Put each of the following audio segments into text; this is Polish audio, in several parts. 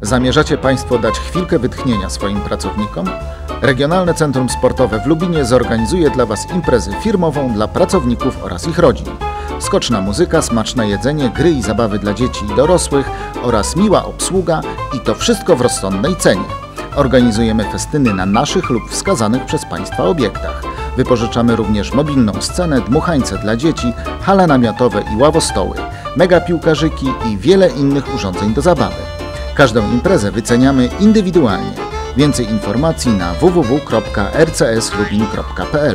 Zamierzacie Państwo dać chwilkę wytchnienia swoim pracownikom? Regionalne Centrum Sportowe w Lubinie zorganizuje dla Was imprezę firmową dla pracowników oraz ich rodzin. Skoczna muzyka, smaczne jedzenie, gry i zabawy dla dzieci i dorosłych oraz miła obsługa i to wszystko w rozsądnej cenie. Organizujemy festyny na naszych lub wskazanych przez Państwa obiektach. Wypożyczamy również mobilną scenę, dmuchańce dla dzieci, hale namiotowe i ławostoły, mega piłkarzyki i wiele innych urządzeń do zabawy. Każdą imprezę wyceniamy indywidualnie. Więcej informacji na www.rcslubin.pl.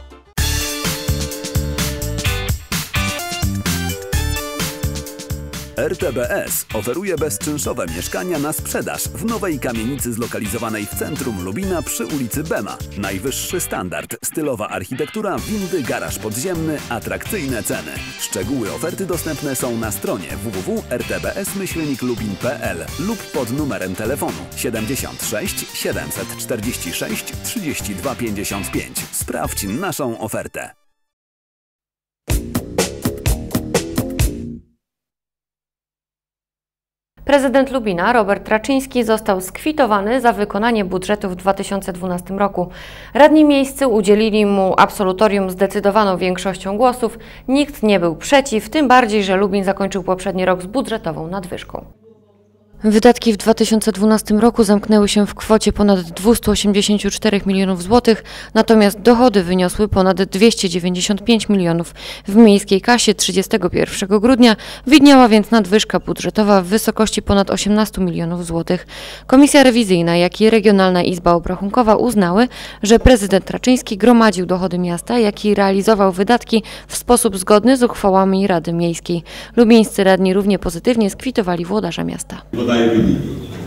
RTBS oferuje bezczynszowe mieszkania na sprzedaż w nowej kamienicy zlokalizowanej w centrum Lubina przy ulicy Bema. Najwyższy standard, stylowa architektura, windy, garaż podziemny, atrakcyjne ceny. Szczegóły oferty dostępne są na stronie www.rtbs-lubin.pl lub pod numerem telefonu 76 746 32 55. Sprawdź naszą ofertę. Prezydent Lubina Robert Raczyński został skwitowany za wykonanie budżetu w 2012 roku. Radni miejscy udzielili mu absolutorium zdecydowaną większością głosów. Nikt nie był przeciw, tym bardziej, że Lubin zakończył poprzedni rok z budżetową nadwyżką. Wydatki w 2012 roku zamknęły się w kwocie ponad 284 milionów złotych, natomiast dochody wyniosły ponad 295 milionów. W miejskiej kasie 31 grudnia widniała więc nadwyżka budżetowa w wysokości ponad 18 milionów złotych. Komisja rewizyjna, jak i Regionalna Izba Obrachunkowa uznały, że prezydent Raczyński gromadził dochody miasta, jak i realizował wydatki w sposób zgodny z uchwałami Rady Miejskiej. Lubińscy radni równie pozytywnie skwitowali włodarza miasta. Podaję wyniki.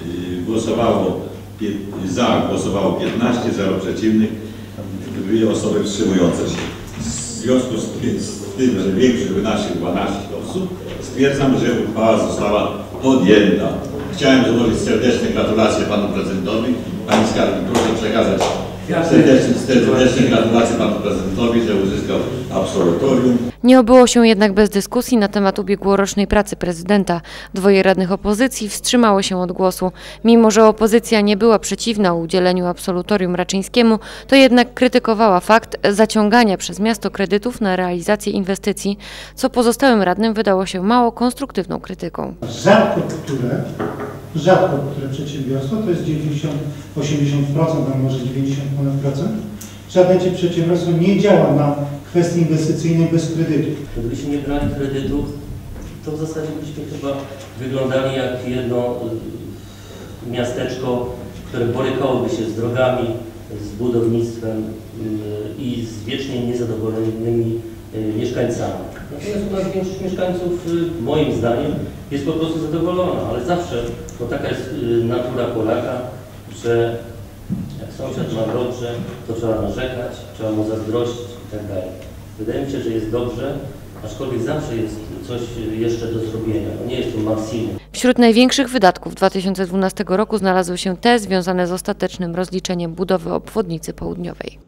Głosowało 15, 0 przeciwnych, 2 osoby wstrzymujące się. W związku z tym, że większość wynosił 12 osób, stwierdzam, że uchwała została podjęta. Chciałem złożyć serdeczne gratulacje panu prezydentowi. Pani skarbnik, proszę przekazać serdeczne gratulacje panu prezydentowi, że uzyskał absolutorium. Nie obyło się jednak bez dyskusji na temat ubiegłorocznej pracy prezydenta. 2 radnych opozycji wstrzymało się od głosu. Mimo że opozycja nie była przeciwna udzieleniu absolutorium Raczyńskiemu, to jednak krytykowała fakt zaciągania przez miasto kredytów na realizację inwestycji, co pozostałym radnym wydało się mało konstruktywną krytyką. Rzadko które przedsiębiorstwo, to jest 80%, a może 90%, żadne ci przedsiębiorstwo nie działa na kwestii inwestycyjnej bez kredytu. Gdybyśmy nie brali kredytów, to w zasadzie byśmy chyba wyglądali jak jedno miasteczko, które borykałoby się z drogami, z budownictwem i z wiecznie niezadowolonymi mieszkańcami. Natomiast u nas większość mieszkańców, moim zdaniem, jest po prostu zadowolona, ale zawsze, bo taka jest natura Polaka, że jak sąsiad ma dobrze, to trzeba narzekać, trzeba mu zazdrościć itd. Wydaje mi się, że jest dobrze, aczkolwiek zawsze jest coś jeszcze do zrobienia. No nie jest to maksimum. Wśród największych wydatków 2012 roku znalazły się te związane z ostatecznym rozliczeniem budowy obwodnicy południowej.